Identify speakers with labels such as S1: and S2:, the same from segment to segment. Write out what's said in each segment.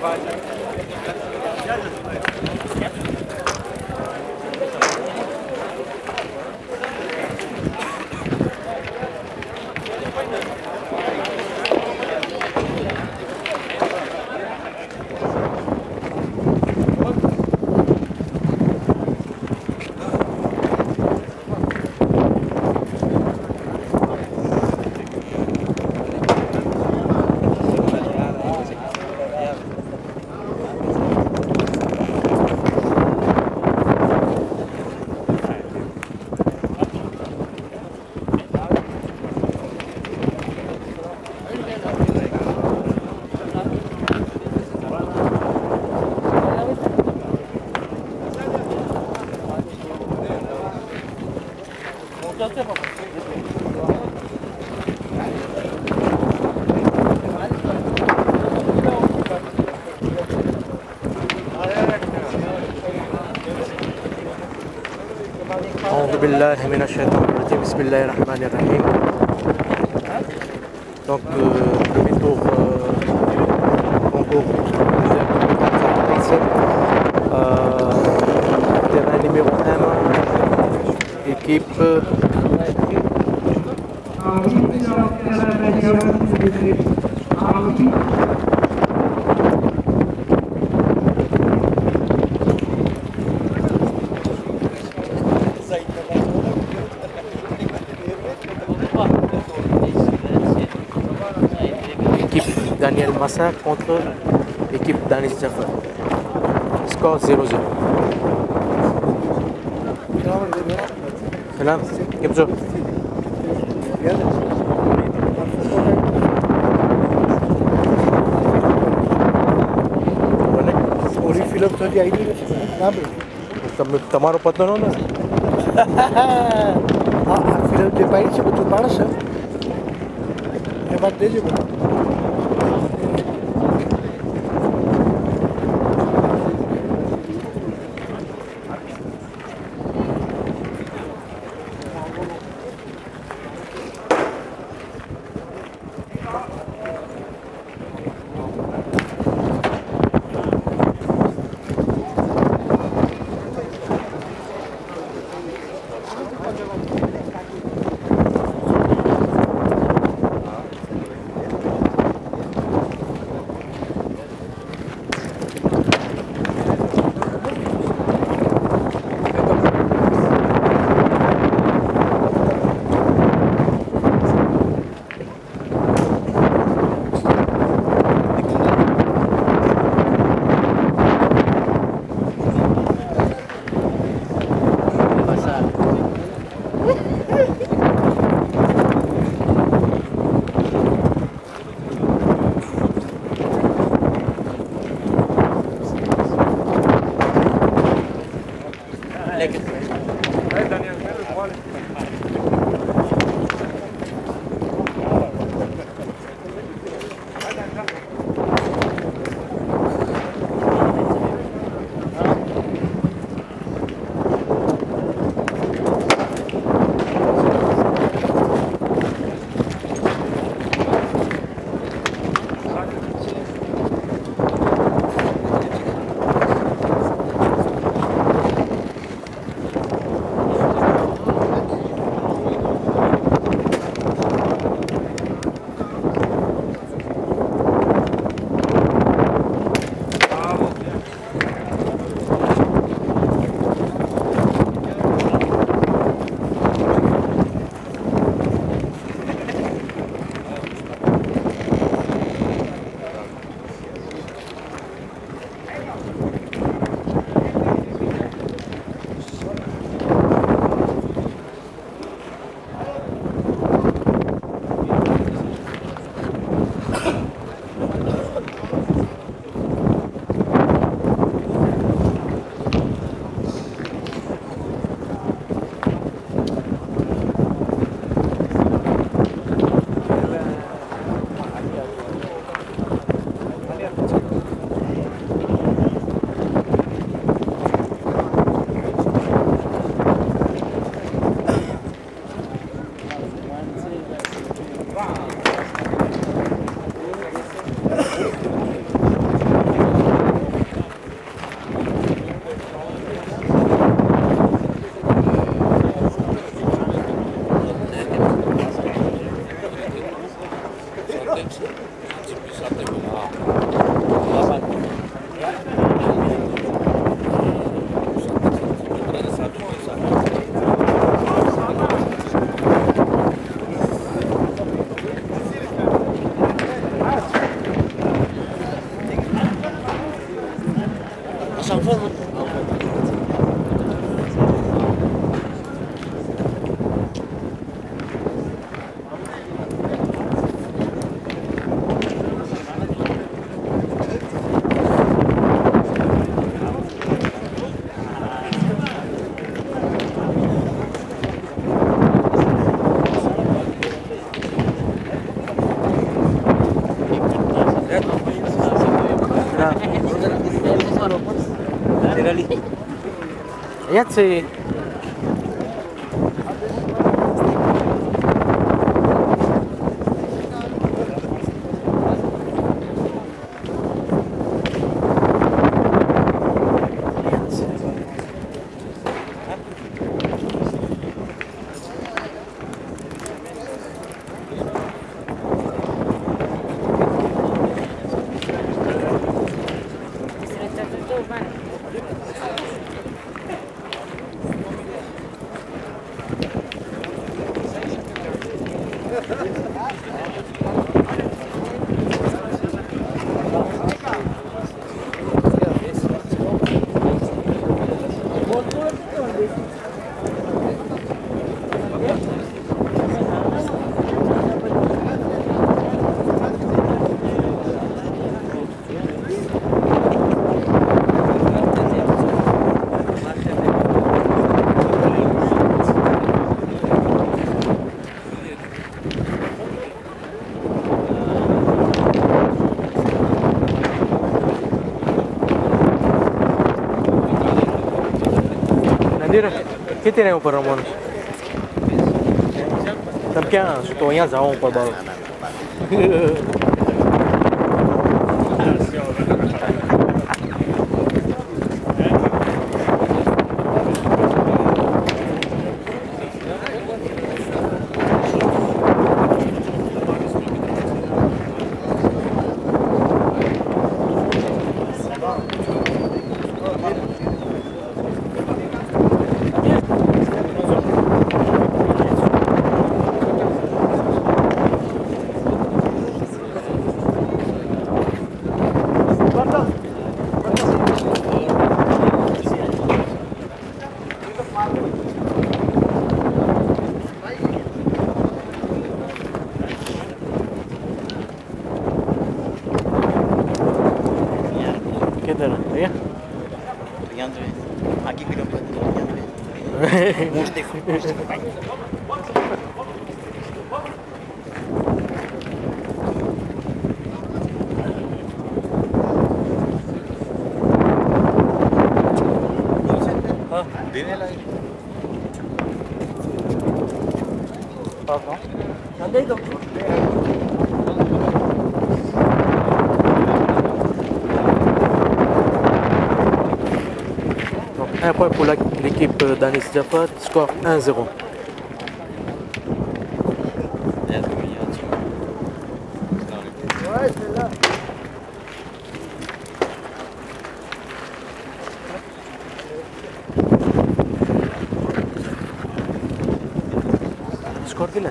S1: Bismillahirrahmanirrahim. Donc premier tour concours terrain numéro 1, équipe Daniel Massa contre l'équipe d'Anis Jafar. Score 0-0. Salam, كيف جو؟
S2: पूरी फिल्म तो आई नहीं
S1: તમારો પતનો ને
S2: હા ફિલ્મ જે પાડી છે બધું માણસ એ વાત દેજો બધું en forme.
S1: Ragazzi, Nadir, que teremos para Ramon? Tampian, sutonya zaon pa ba? Ya?
S3: Aquí que no puedo. Dime la. ¿Dónde hay doctor?
S1: Un point pour l'équipe d'Anis Jafat, score 1-0.
S2: Ouais, c'est là.
S1: Score quel est?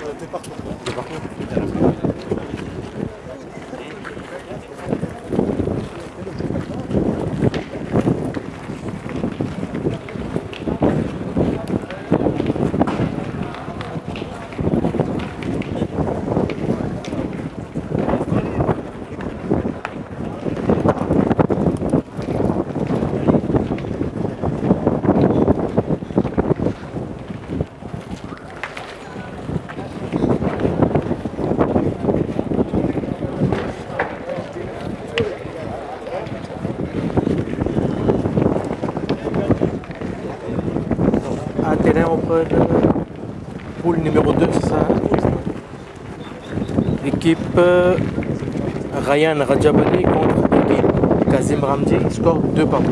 S1: Un terrain open, poule numéro 2, c'est ça? Équipe Ryan Rajabani contre l'équipe Kazim Ramdi, score 2 partout.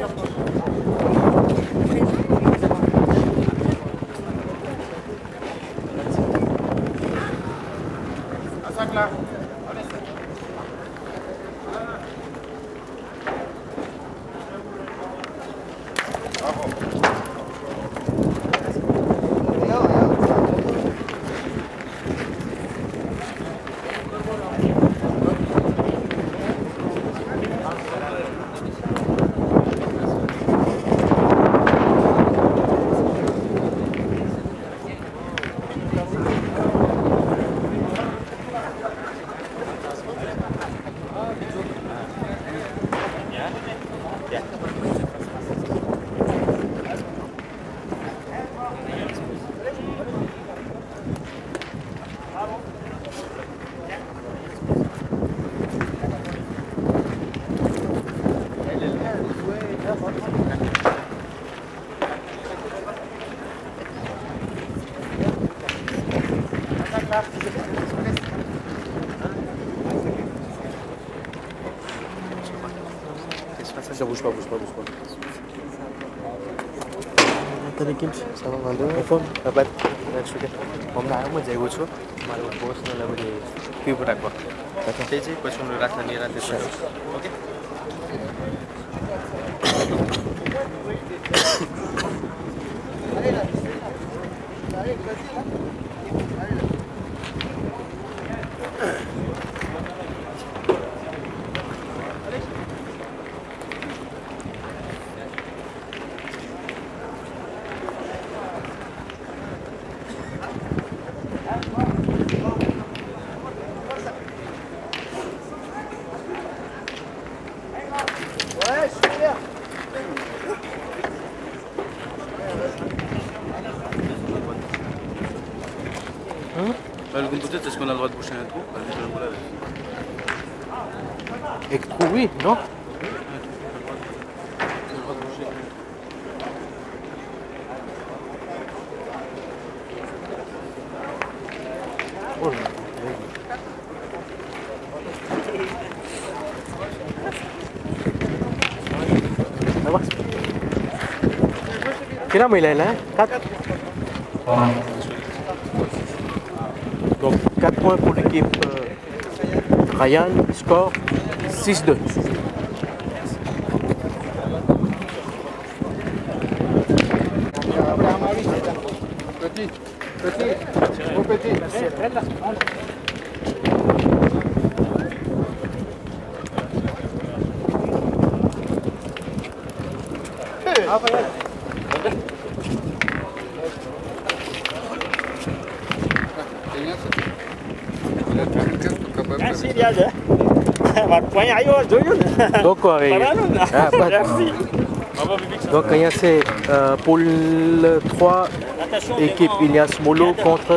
S1: Ça bouge pas. Tadi Kim, sama Mando. Phone, dapat. Sudah. Mama mau jago छु. Malo boss न लबले के बुटाको. त्यही चाहिँ पछुन राख्न नि राते छ. Okay.
S3: Algum puteți să-ți luat bușina tu?
S1: Et oui, non? Kira mai là, 4. Donc 4 points pour l'équipe Ryan, score 6-2. Donc, donc c'est poule 3, équipe Ilias Molo contre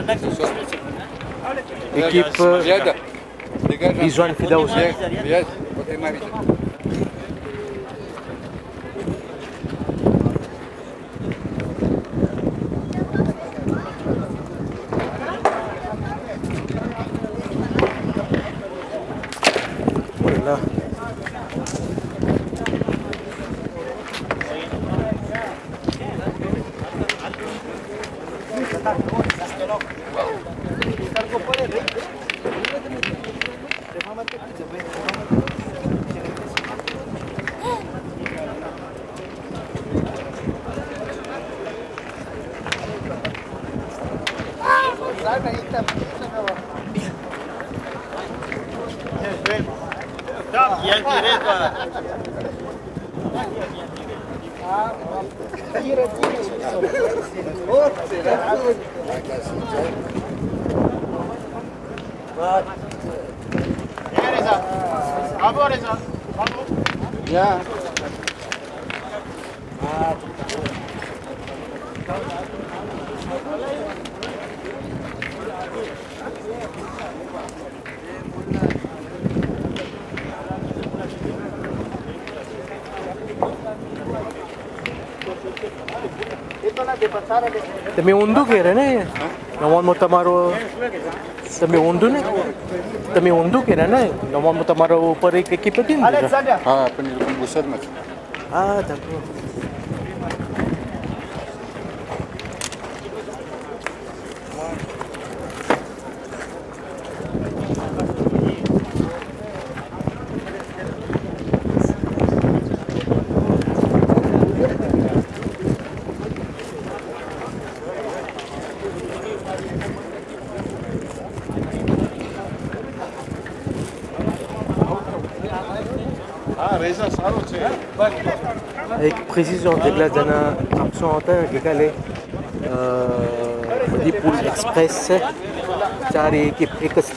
S1: équipe Rizwan Fidaus. Voilà.
S2: Ya.
S1: Também undu que era, né? Não vamos tomar o também undu, né? Também undu que era, né? Não vamos tomar o para a equipe tim.
S2: Ah, penil pembusar mas.
S1: Ah, d'accord.
S3: Ah, Reza, સારો છે.
S2: Avec précision des glaces d'un action en temps égalé. Des poules express. Chaque équipe est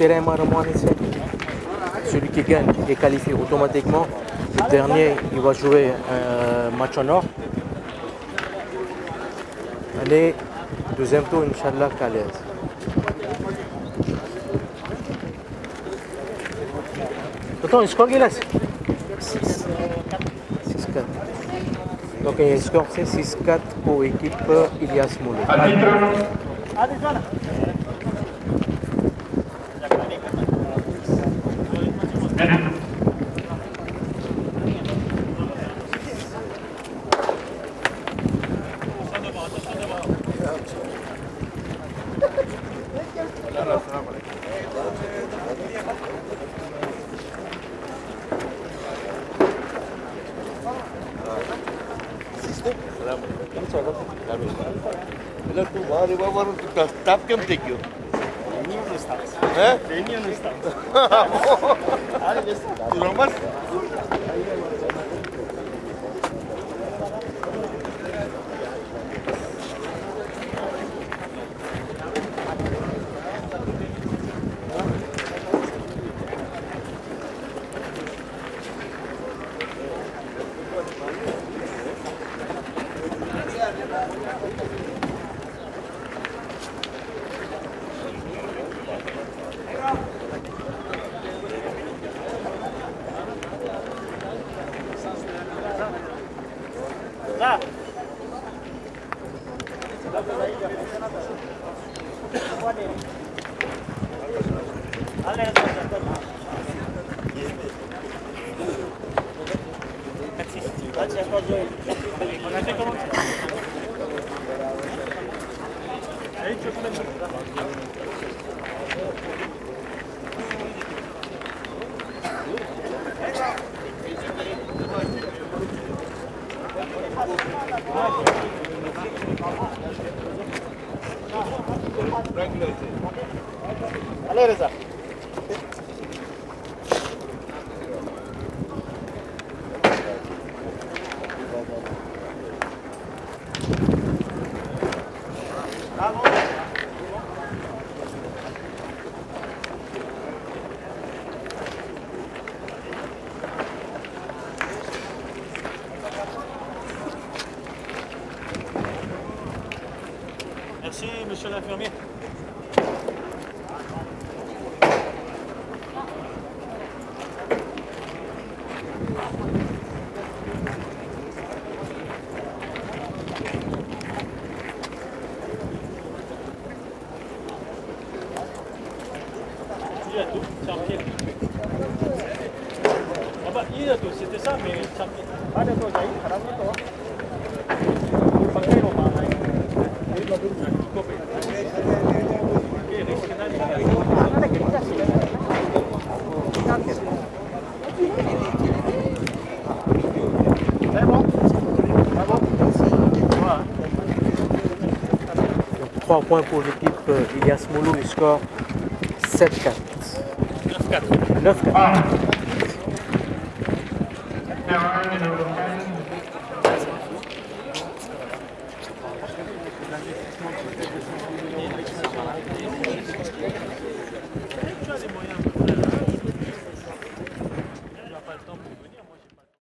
S2: celui qui gagne est qualifié automatiquement. Le dernier, il va jouer un match en or. Allez, deuxième tour, Inch'Allah, Calais. Tonton, il score, Gilas 6-4. Donc, il score, c'est 6-4 pour l'équipe Ilias Moulou.
S3: એટલે તું મારી બાબાનું તાપ કેમ થઈ ગયો? હે? તું રમત?
S2: Allez, Reza.
S4: Merci, monsieur l'infirmier. Il y a tout, c'est en pied. Ah bah, il y a tout, c'était ça, mais c'est en pied. Ah d'accord, il y a une kharabi to. Pakai rumah lain. Ini bagus. Kopi. Oke, risiko nanti. Ada kita sih. C'est bon. C'est bon. Voilà.
S2: 3 points pour l'équipe Ilias Moulou, il score 7-4.
S4: 9-4.
S2: 9-4.